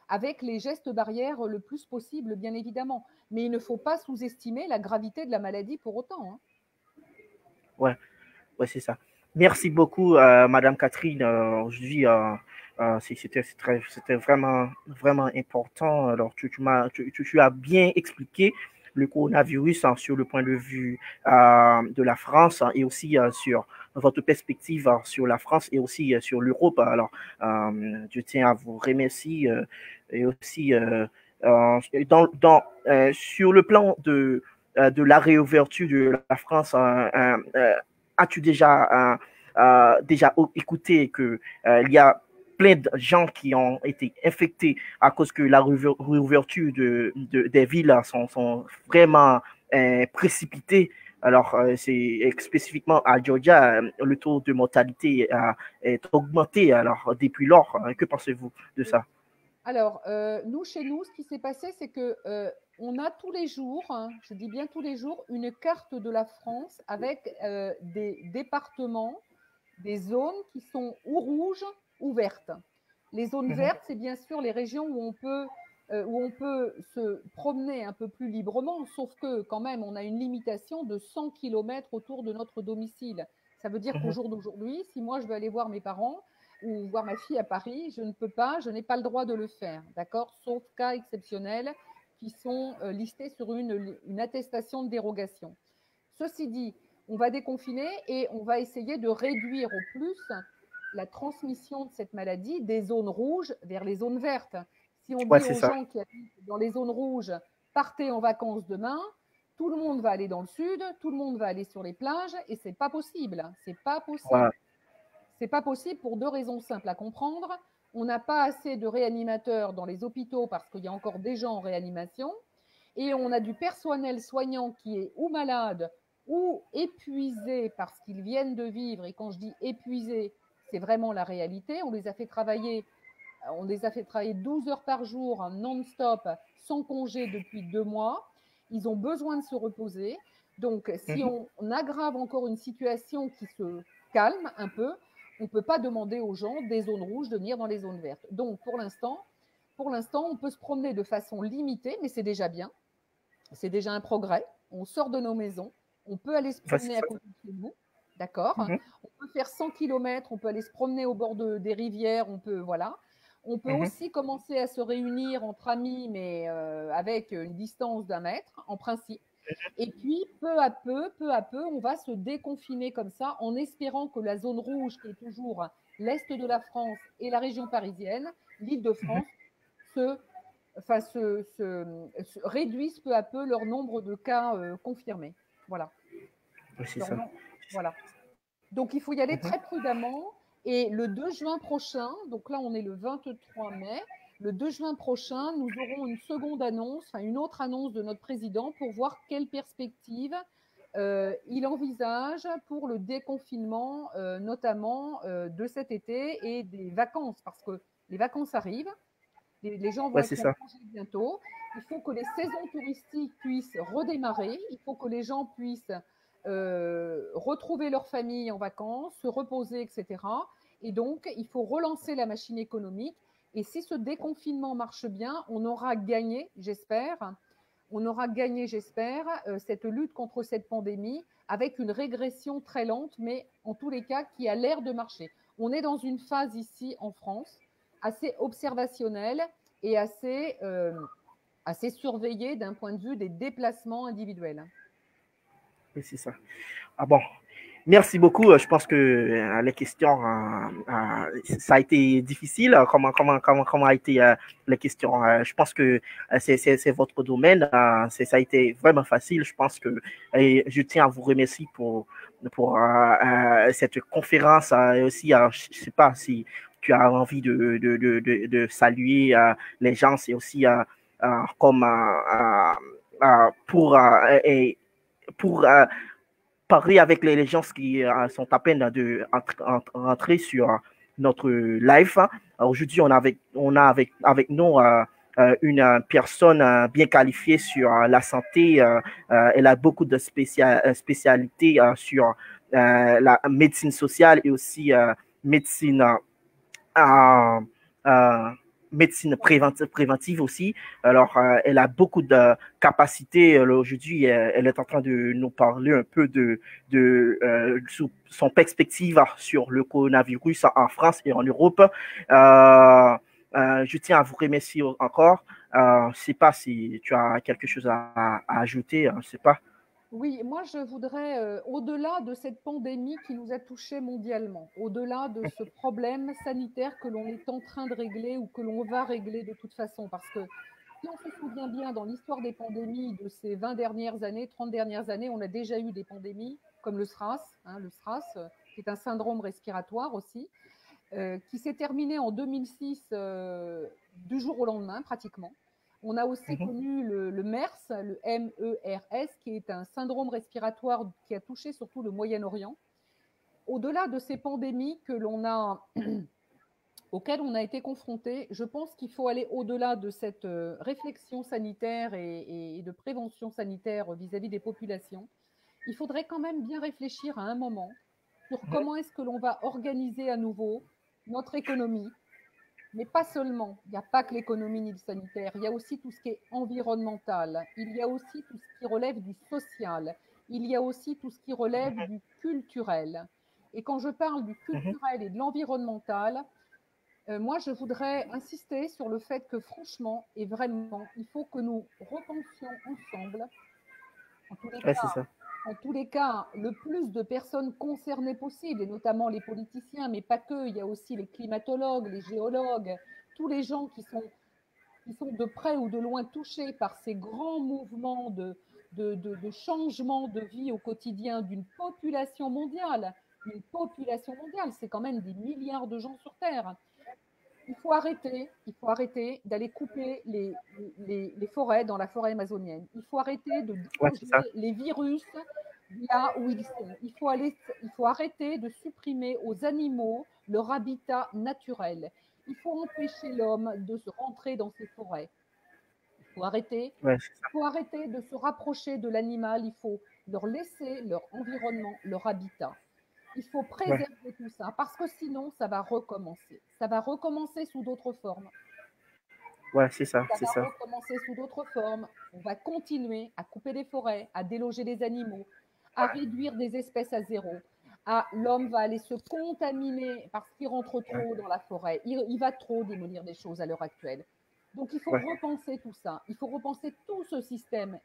avec les gestes barrières le plus possible, bien évidemment. Mais il ne faut pas sous-estimer la gravité de la maladie pour autant. Hein. Ouais, ouais, c'est ça. Merci beaucoup, euh, Madame Catherine. Euh, Aujourd'hui, euh, euh, c'était c'était vraiment, vraiment important. Alors, tu, tu, m'as, tu, tu as bien expliqué le coronavirus hein, sur le point de vue euh, de la France hein, et aussi euh, sur votre perspective hein, sur la France et aussi euh, sur l'Europe. Alors, euh, je tiens à vous remercier euh, et aussi euh, euh, dans, dans, euh, sur le plan de, euh, de la réouverture de la France. Euh, euh, as-tu déjà, euh, euh, déjà écouté qu'il euh, y a plein de gens qui ont été infectés à cause que la réouverture de, de, des villes sont, sont vraiment euh, précipitées. Alors, euh, c'est spécifiquement à Georgia, euh, le taux de mortalité a, est augmenté. Alors, depuis lors, euh, que pensez-vous de ça? Alors, euh, nous, chez nous, ce qui s'est passé, c'est que euh, on a tous les jours, hein, je dis bien tous les jours, une carte de la France avec euh, des départements, des zones qui sont ou rouges ou vertes. Les zones mmh. vertes, c'est bien sûr les régions où on peut euh, où on peut se promener un peu plus librement, sauf que quand même, on a une limitation de cent kilomètres autour de notre domicile. Ça veut dire mmh. qu'au jour d'aujourd'hui, si moi je veux aller voir mes parents ou voir ma fille à Paris, je ne peux pas, je n'ai pas le droit de le faire, d'accord, sauf cas exceptionnels qui sont euh, listés sur une, une attestation de dérogation. Ceci dit, on va déconfiner et on va essayer de réduire au plus la transmission de cette maladie des zones rouges vers les zones vertes. Si on dit ouais, aux ça. gens qui habitent dans les zones rouges, partez en vacances demain, tout le monde va aller dans le sud, tout le monde va aller sur les plages et c'est pas possible. C'est pas possible. Ouais. C'est pas possible pour deux raisons simples à comprendre. On n'a pas assez de réanimateurs dans les hôpitaux parce qu'il y a encore des gens en réanimation et on a du personnel soignant qui est ou malade ou épuisés par ce qu'ils viennent de vivre. Et quand je dis épuisés, c'est vraiment la réalité. On les a fait travailler, on les a fait travailler douze heures par jour, non-stop, sans congé depuis deux mois. Ils ont besoin de se reposer. Donc, si on, on aggrave encore une situation qui se calme un peu, on ne peut pas demander aux gens des zones rouges de venir dans les zones vertes. Donc, pour l'instant, pour l'instant, on peut se promener de façon limitée, mais c'est déjà bien. C'est déjà un progrès. On sort de nos maisons. On peut aller se promener à côté de chez nous, d'accord. Mm-hmm. On peut faire cent kilomètres, on peut aller se promener au bord de, des rivières, on peut, voilà. On peut mm-hmm. aussi commencer à se réunir entre amis, mais euh, avec une distance d'un mètre, en principe. Et puis, peu à peu, peu à peu, on va se déconfiner comme ça, en espérant que la zone rouge, qui est toujours l'Est de la France et la région parisienne, l'Île-de-France, mm-hmm. se Enfin, se, se, se réduisent peu à peu leur nombre de cas euh, confirmés. Voilà. C'est ça. Nom, voilà. Donc, il faut y aller mm-hmm. très prudemment. Et le deux juin prochain, donc là, on est le vingt-trois mai, le deux juin prochain, nous aurons une seconde annonce, enfin une autre annonce de notre président pour voir quelle perspective euh, il envisage pour le déconfinement, euh, notamment euh, de cet été et des vacances, parce que les vacances arrivent. Les gens vont ouais, être en congé bientôt. Il faut que les saisons touristiques puissent redémarrer. Il faut que les gens puissent euh, retrouver leur famille en vacances, se reposer, et cetera. Et donc, il faut relancer la machine économique. Et si ce déconfinement marche bien, on aura gagné, j'espère, on aura gagné, j'espère, euh, cette lutte contre cette pandémie avec une régression très lente, mais en tous les cas, qui a l'air de marcher. On est dans une phase ici en France assez observationnel et assez, euh, assez surveillé d'un point de vue des déplacements individuels. Oui, c'est ça. Ah bon, merci beaucoup. Je pense que euh, les questions, euh, euh, ça a été difficile. Comment, comment, comment, comment a été euh, les questions? Euh, je pense que euh, c'est, c'est, c'est votre domaine. Euh, c'est, ça a été vraiment facile. Je pense que et je tiens à vous remercier pour, pour euh, euh, cette conférence. Euh, et aussi, euh, je ne sais pas si tu as envie de, de, de, de, de saluer euh, les gens. C'est aussi euh, euh, comme euh, euh, pour... Euh, et, pour euh, parler avec les gens qui euh, sont à peine de rentrer sur notre live. Aujourd'hui, on a avec, on a avec, avec nous euh, une personne euh, bien qualifiée sur euh, la santé. Euh, euh, elle a beaucoup de spécial, spécialités euh, sur euh, la médecine sociale et aussi euh, médecine, euh, euh, médecine préventive, préventive aussi. Alors, euh, elle a beaucoup de capacités. Aujourd'hui, elle est en train de nous parler un peu de, de euh, son perspective sur le coronavirus en France et en Europe. Euh, euh, je tiens à vous remercier encore. Euh, je ne sais pas si tu as quelque chose à, à ajouter. Je ne sais pas. Oui, moi je voudrais, euh, au-delà de cette pandémie qui nous a touchés mondialement, au-delà de ce problème sanitaire que l'on est en train de régler ou que l'on va régler de toute façon, parce que si on se souvient bien dans l'histoire des pandémies de ces vingt dernières années, trente dernières années, on a déjà eu des pandémies comme le SRAS, hein, le SRAS, euh, qui est un syndrome respiratoire aussi, euh, qui s'est terminé en deux mille six euh, du jour au lendemain pratiquement. On a aussi Mhm. connu le, le MERS, le M E R S, qui est un syndrome respiratoire qui a touché surtout le Moyen-Orient. Au-delà de ces pandémies que l'on a, auxquelles on a été confronté, je pense qu'il faut aller au-delà de cette réflexion sanitaire et, et de prévention sanitaire vis-à-vis des populations. Il faudrait quand même bien réfléchir à un moment sur comment est-ce que l'on va organiser à nouveau notre économie, mais pas seulement. Il n'y a pas que l'économie ni le sanitaire. Il y a aussi tout ce qui est environnemental. Il y a aussi tout ce qui relève du social. Il y a aussi tout ce qui relève du culturel. Et quand je parle du culturel et de l'environnemental, euh, moi, je voudrais insister sur le fait que franchement et vraiment, il faut que nous repensions ensemble, en tous les Ouais, c'est cas, ça. en tous les cas, le plus de personnes concernées possible, et notamment les politiciens, mais pas que, il y a aussi les climatologues, les géologues, tous les gens qui sont, qui sont de près ou de loin touchés par ces grands mouvements de, de, de, de changement de vie au quotidien d'une population mondiale. Une population mondiale, c'est quand même des milliards de gens sur Terre. Il faut arrêter, il faut arrêter d'aller couper les, les, les, forêts dans la forêt amazonienne. Il faut arrêter de Ouais, c'est ça. déloger les virus là où ils sont. Il faut, aller, il faut arrêter de supprimer aux animaux leur habitat naturel. Il faut empêcher l'homme de se rentrer dans ces forêts. Il faut arrêter, Ouais, c'est ça. il faut arrêter de se rapprocher de l'animal. Il faut leur laisser leur environnement, leur habitat. Il faut Ouais, préserver tout ça parce que sinon, ça va recommencer. Ça va recommencer sous d'autres formes. ouais, c'est ça, Ça c'est va ça. recommencer sous d'autres formes. On va continuer à couper des forêts, à déloger des animaux, à réduire des espèces à zéro. Ah, l'homme va aller se contaminer parce qu'il rentre trop dans la forêt. Il, il va trop démolir des choses à l'heure actuelle. Donc il faut Ouais, repenser tout ça. Il faut repenser tout ce système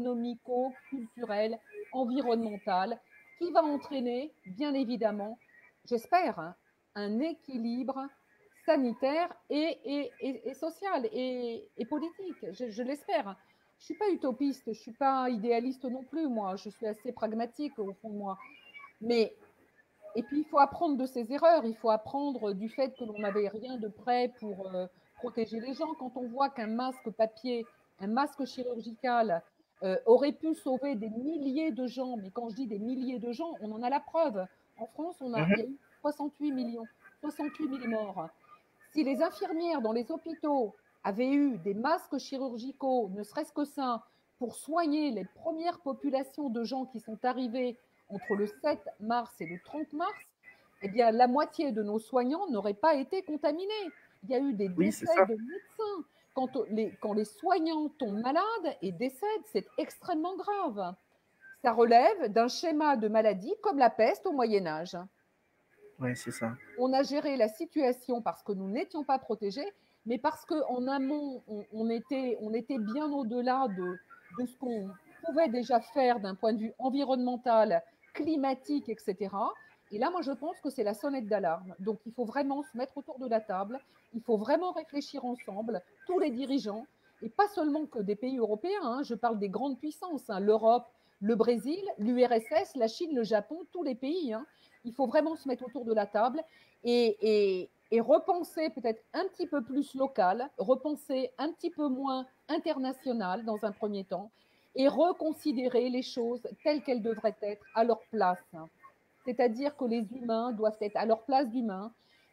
économico-culturel, environnemental, qui va entraîner, bien évidemment, j'espère, hein, un équilibre sanitaire et, et, et, et social et, et politique, je, je l'espère. Je ne suis pas utopiste, je ne suis pas idéaliste non plus, moi, je suis assez pragmatique au fond de moi. Mais, et puis, il faut apprendre de ses erreurs, il faut apprendre du fait que l'on n'avait rien de prêt pour euh, protéger les gens. Quand on voit qu'un masque papier, un masque chirurgical euh, aurait pu sauver des milliers de gens, mais quand je dis des milliers de gens, on en a la preuve. En France, on a, il y a eu soixante-huit millions, soixante-huit mille morts. Si les infirmières dans les hôpitaux avaient eu des masques chirurgicaux, ne serait-ce que ça, pour soigner les premières populations de gens qui sont arrivés entre le sept mars et le trente mars, eh bien, la moitié de nos soignants n'auraient pas été contaminés. Il y a eu des oui, c'est décès ça. de médecins. Quand les, quand les soignants tombent malades et décèdent, c'est extrêmement grave. Ça relève d'un schéma de maladie comme la peste au Moyen Âge. Ouais, c'est ça. On a géré la situation parce que nous n'étions pas protégés, mais parce qu'en amont, on, on, était, on était bien au-delà de, de ce qu'on pouvait déjà faire d'un point de vue environnemental, climatique, et cetera. Et là, moi, je pense que c'est la sonnette d'alarme. Donc, il faut vraiment se mettre autour de la table. Il faut vraiment réfléchir ensemble, tous les dirigeants, et pas seulement que des pays européens. Hein, je parle des grandes puissances, hein, l'Europe, le Brésil, l'U R S S, la Chine, le Japon, tous les pays. Hein. Il faut vraiment se mettre autour de la table et, et, et repenser peut-être un petit peu plus local, repenser un petit peu moins international dans un premier temps et reconsidérer les choses telles qu'elles devraient être à leur place. C'est-à-dire que les humains doivent être à leur place d'humains,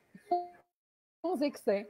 sans excès,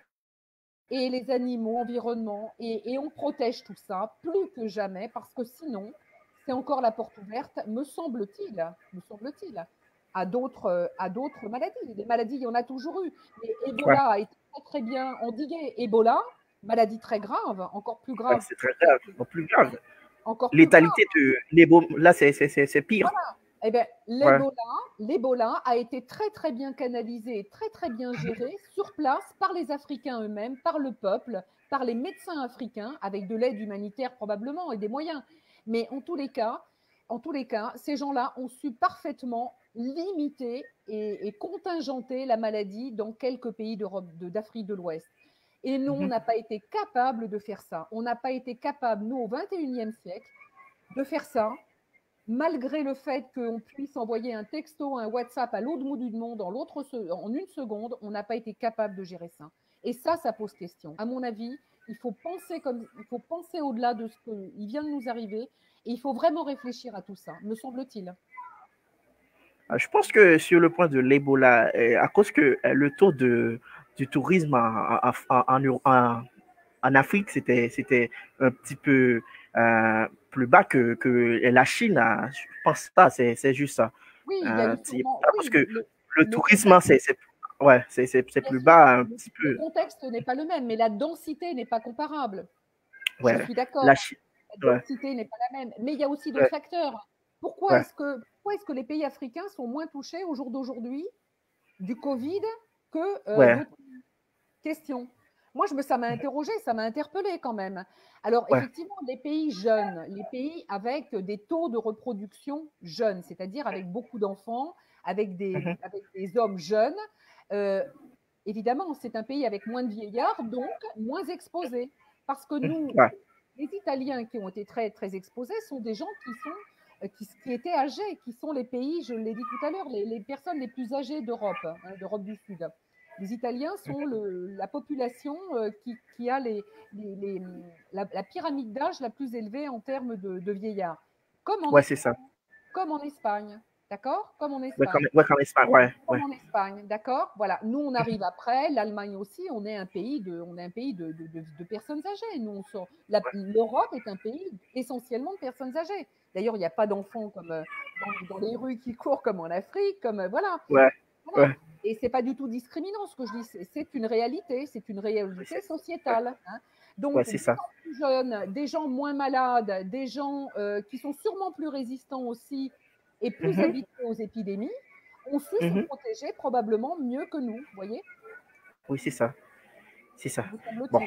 et les animaux, environnement, et, et on protège tout ça plus que jamais parce que sinon, c'est encore la porte ouverte, me semble-t-il, me semble-t-il, à d'autres, à d'autres maladies. Des maladies, il y en a toujours eu. Mais Ouais, Ebola a été très, très bien endigué. Ebola, maladie très grave, encore plus grave. Ouais, c'est très grave, encore plus grave. Encore plus Létalité de l'Ebola, là, c'est pire. Voilà. Eh bien, l'Ebola, ouais. l'Ebola a été très, très bien canalisé, très, très bien géré sur place par les Africains eux-mêmes, par le peuple, par les médecins africains, avec de l'aide humanitaire probablement et des moyens. Mais en tous les cas, en tous les cas, ces gens-là ont su parfaitement limiter et, et contingenter la maladie dans quelques pays d'Europe, d'Afrique de l'Ouest. Et nous, on n'a pas été capable de faire ça. On n'a pas été capable, nous, au vingt et unième siècle, de faire ça, malgré le fait qu'on puisse envoyer un texto, un WhatsApp à l'autre bout du monde en, en une seconde, on n'a pas été capable de gérer ça. Et ça, ça pose question. À mon avis, il faut penser, comme, il faut penser au-delà de ce qui vient de nous arriver et il faut vraiment réfléchir à tout ça, me semble-t-il. Je pense que sur le point de l'Ebola, à cause que le taux de, du tourisme en, en, en, en, en Afrique, c'était un petit peu euh, plus bas que, que la Chine. Je pense pas, c'est juste ça. Oui, il y a eu sûrement, parce oui, que le, le, le tourisme, c'est ouais, plus bas un le, petit peu. Le contexte n'est pas le même, mais la densité n'est pas comparable. Ouais. Je suis d'accord. La, la densité ouais. n'est pas la même. Mais il y a aussi d'autres ouais. facteurs. Pourquoi ouais. est-ce que, pourquoi est-ce que les pays africains sont moins touchés au jour d'aujourd'hui du Covid que euh, ouais. d'autres questions? Moi, je me, ça m'a interrogé, ça m'a interpellé quand même. Alors, ouais. effectivement, les pays jeunes, les pays avec des taux de reproduction jeunes, c'est-à-dire avec beaucoup d'enfants, avec des, mm-hmm. avec des hommes jeunes, euh, évidemment, c'est un pays avec moins de vieillards, donc moins exposés. Parce que nous, ouais. les Italiens qui ont été très, très exposés sont des gens qui, sont, qui, qui étaient âgés, qui sont les pays, je l'ai dit tout à l'heure, les, les personnes les plus âgées d'Europe, hein, d'Europe du Sud. Les Italiens sont le, la population euh, qui, qui a les, les, les, la, la pyramide d'âge la plus élevée en termes de, de vieillards. Comme en ouais, Espagne, ça. Comme en Espagne. D'accord? Comme en Espagne. Ouais, comme, ouais, comme en Espagne, ouais. Comme ouais. en Espagne, d'accord? Voilà. Nous, on arrive après, l'Allemagne aussi, on est un pays de, on est un pays de, de, de, de personnes âgées. Nous, on sort. La, l'Europe est un pays essentiellement de personnes âgées. D'ailleurs, il n'y a pas d'enfants comme euh, dans, dans les rues qui courent comme en Afrique, comme euh, voilà. Ouais. voilà. ouais. Et c'est pas du tout discriminant ce que je dis. C'est, c'est une réalité, c'est une réalité sociétale. Hein. Donc, ouais, c'est ça. Des gens plus jeunes, des gens moins malades, des gens euh, qui sont sûrement plus résistants aussi et plus mm-hmm. habitués aux épidémies, ont su mm-hmm. se protéger probablement mieux que nous, vous voyez? Oui, c'est ça. C'est ça. Bon.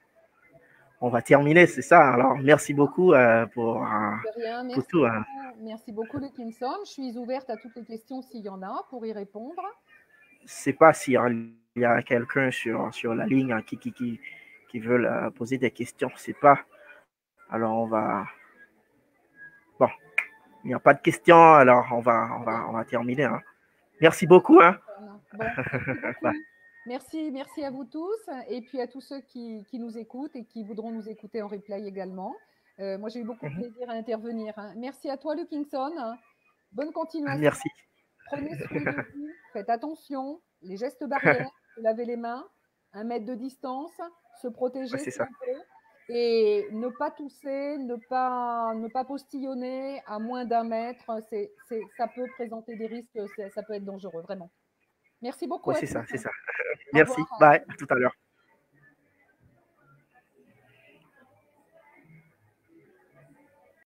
On va terminer, c'est ça. Alors, merci beaucoup euh, pour, euh, rien, merci pour tout. Hein. Merci beaucoup, Lekinson. Je suis ouverte à toutes les questions s'il y en a pour y répondre. Je ne sais pas s'il y a quelqu'un sur, sur la ligne hein, qui, qui, qui, qui veut euh, poser des questions. Je ne sais pas. Alors, on va... Bon, il n'y a pas de questions, alors on va, on va, on va terminer. Hein. Merci beaucoup. Hein. Bon, merci, beaucoup. merci, merci à vous tous et puis à tous ceux qui, qui nous écoutent et qui voudront nous écouter en replay également. Euh, moi, j'ai eu beaucoup de plaisir à intervenir. Hein. Merci à toi, Lekinson. Bonne continuation. Merci. Prenez soin de vous, faites attention, les gestes barrières, se laver les mains, un mètre de distance, se protéger ouais, c'est ça. Et ne pas tousser, ne pas, ne pas postillonner à moins d'un mètre, c'est, c'est, ça peut présenter des risques, ça peut être dangereux, vraiment. Merci beaucoup. Oui, c'est ça, c'est ça. Merci, bye, à tout à l'heure.